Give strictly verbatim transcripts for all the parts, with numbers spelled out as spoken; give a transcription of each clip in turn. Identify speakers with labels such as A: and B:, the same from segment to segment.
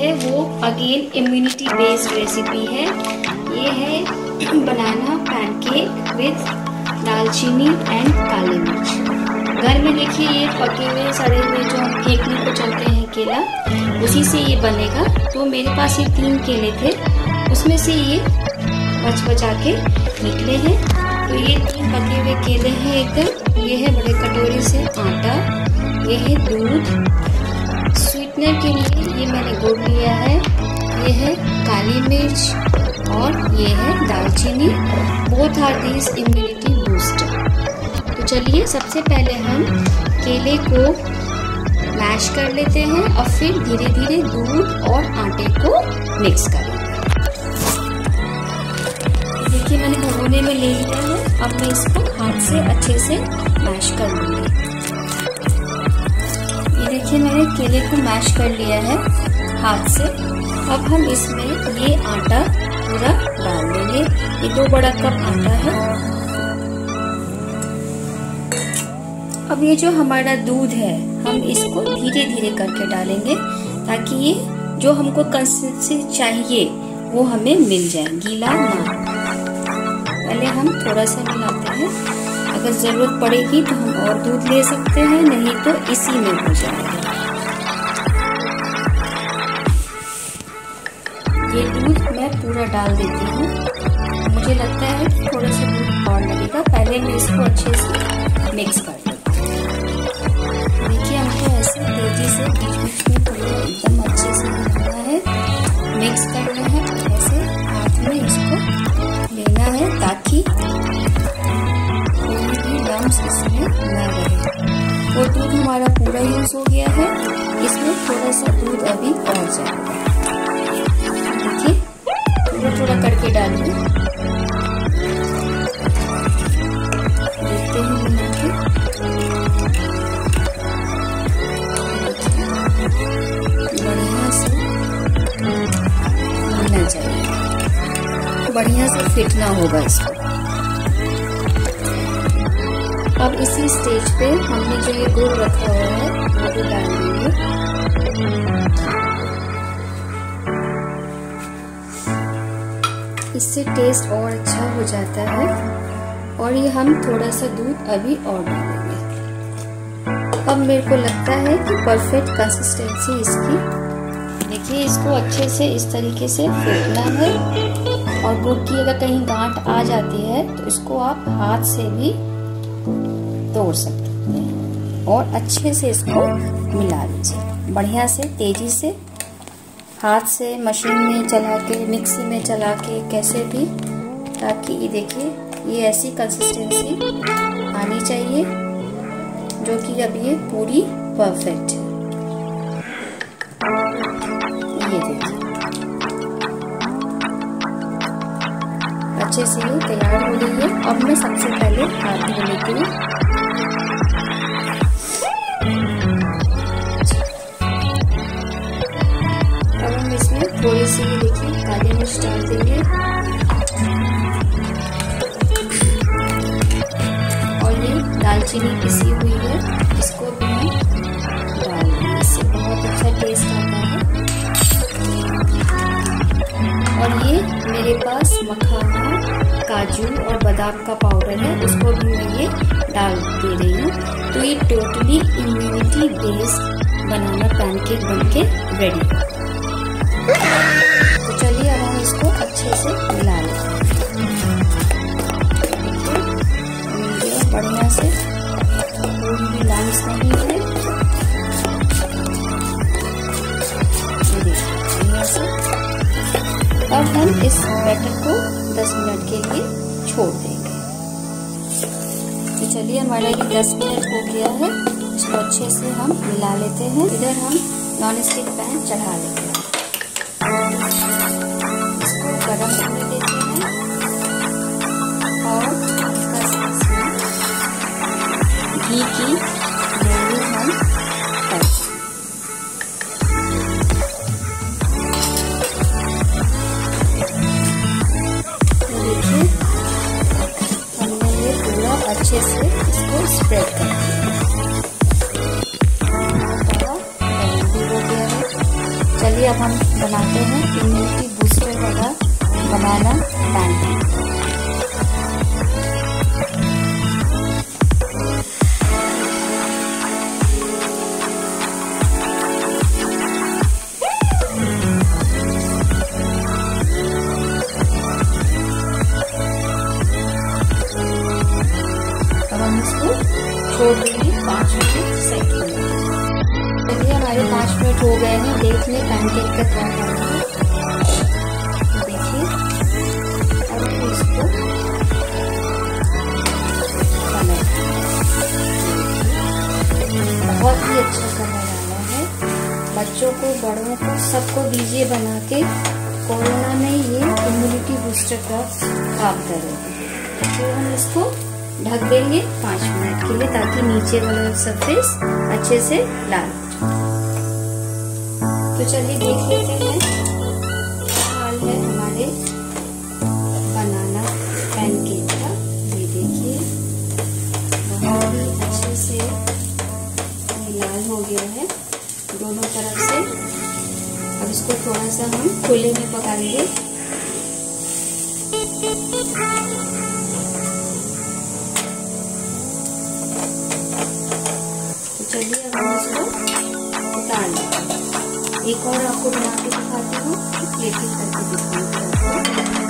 A: है वो again immunity based recipe है। ये है बनाना पैनकेक विद दालचीनी एंड काली मिर्च। घर में देखिए ये पके हुए सड़े हुए जो हम फेंकने को चलते हैं केला, उसी से ये बनेगा। तो मेरे पास ये तीन केले थे, उसमें से ये बच बचा के निकले हैं। तो ये तीन पके हुए केले हैं एकदम। ये है बड़े कटोरी से आटा, ये है दूध, स्वीटनर के लिए ये मैंने गुड़ लिया है, ये है काली मिर्च और ये है दालचीनी। Both are these immunity booster. तो चलिए सबसे पहले हम केले को मैश कर लेते हैं और फिर धीरे धीरे दूध और आटे को मिक्स करेंगे। देखिए मैंने भगोने में ले लिया है, अब मैं इसको हाथ से अच्छे से मैश कर लूँगी। ये देखिए मैंने केले को मैश कर लिया है हाथ से। अब हम इसमें ये आटा पूरा डाल देंगे। ये दो बड़ा कप आटा है। अब ये जो हमारा दूध है हम इसको धीरे धीरे करके डालेंगे ताकि ये जो हमको कंसिस्टेंसी चाहिए वो हमें मिल जाए, गीला ना। पहले हम थोड़ा सा मिलाते हैं, अगर जरूरत पड़ेगी तो हम और दूध ले सकते हैं, नहीं तो इसी में हो जाएगा। ये दूध मैं पूरा डाल देती हूँ। मुझे लगता है कि थोड़ा सा दूध और लगेगा। पहले मैं इसको अच्छे से मिक्स कर देती हूँ। देखिए हमको ऐसे तेजी से बीच बीच में पूरा एकदम अच्छे से मिलाना है, मिक्स करना है। ऐसे हाथ में इसको लेना है ताकि कोई भी लम्स इसमें न रहे। वो दूध हमारा पूरा यूज हो गया है, इसमें थोड़ा सा दूध अभी और जाएगा। देखिए थोड़ा थोड़ा करके डालिए, देखते हैं मिला के। बढ़िया से मिलना चाहिए, बढ़िया से फिटना होगा इसको। अब इसी स्टेज पे हमने जो ये गुड़ रखा हुआ है वो भी डाल देंगे। इससे टेस्ट और अच्छा हो जाता है। और ये हम थोड़ा सा दूध अभी और डालेंगे। अब मेरे को लगता है कि परफेक्ट कंसिस्टेंसी इसकी। देखिए इसको अच्छे से इस तरीके से फेंटना है। और गुड़ की अगर कहीं गांठ आ जाती है तो इसको आप हाथ से भी तोड़ सकते हैं और अच्छे से इसको मिला लीजिए। बढ़िया से तेजी से हाथ से, मशीन में चला के, मिक्सी में चला के, कैसे भी, ताकि ये देखिए ये ऐसी कंसिस्टेंसी आनी चाहिए जो कि अब ये पूरी परफेक्ट है। ये देखिए अच्छे से ये तैयार हो गई है। अब मैं सबसे पहले हाथ धो लेती हूँ। अब हम इसमें थोड़ी सी ये देखिए काली मिर्च डाल देंगे और ये दालचीनी पिसी हुई है, इसको भी हम डाल देंगे। इससे बहुत अच्छा टेस्ट आता है। और ये मेरे पास मखाना, काजू और बादाम का पाउडर है, उसको भी मैं ये डाल दे रही हूँ। तो ये totally immunity based banana pancake बनके रेडी है। तो चलिए अब हम इसको अच्छे से मिला लेते हैं। देखिए बढ़िया से, कोई भी लम्स नहीं है। ये देखिए बढ़िया से। अब हम इस बैटर को दस मिनट के लिए छोड़ देंगे। तो चलिए हमारा ये दस मिनट हो गया है। इसको अच्छे से हम मिला लेते हैं। इधर हम नॉन स्टिक पैन चढ़ा लेते हैं, इसको गरम होने देते हैं और हल्का सा इसमें घी की लोई हम करते हैं। देखिए हमने ये पूरा अच्छे से इसको स्प्रेड कर दिया। चलिए अब हम बनाते हैं इम्यूनिटी बूस्टर वाला बनाना पैनकेक। अब हम इसको छोड़ देंगे पाँच मिनट सेट होने। चलिए हमारे पाँच मिनट हो गए हैं, देख लें पैनकेक का क्या करना है। देखिए अब इसको बहुत ही अच्छा करने वाला है। बच्चों को बड़ों को सबको दीजिए बना के। कोरोना में ये इम्यूनिटी बूस्टर का काम करेगा। तो हम इसको ढक देंगे पाँच मिनट के लिए ताकि नीचे वाला सरफेस अच्छे से लाल हो जाए। तो चलिए देख लेते हैं हाल है हमारे बनाना पैनकेक का। ये देखिए बहुत ही अच्छे से लाल हो गया है दोनों तरफ से। अब इसको थोड़ा सा हम खुले में पकाएंगे। चलिए अब हम इसको उतार लेंगे। एक और आपको बना के दिखाती हूँ, एक एक करके दिखाऊंगी आपको।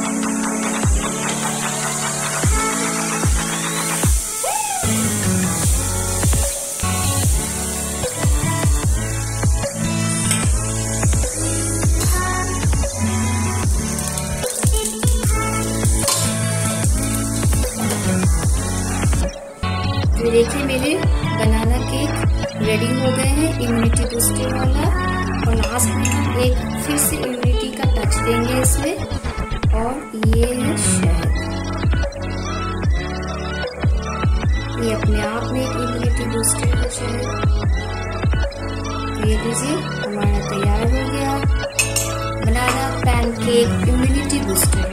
A: तो देखिए मेरे बनाना केक रेडी हो गए हैं इम्यूनिटी बूस्टर वाला। और लास्ट में हम एक फिर से इम्यूनिटी का टच देंगे इसमें, और ये है शहद। ये अपने आप में एक इम्यूनिटी बूस्टर है शहद। तो ये लीजिए हमारा तैयार हो गया बनाना पैनकेक इम्यूनिटी बूस्टर।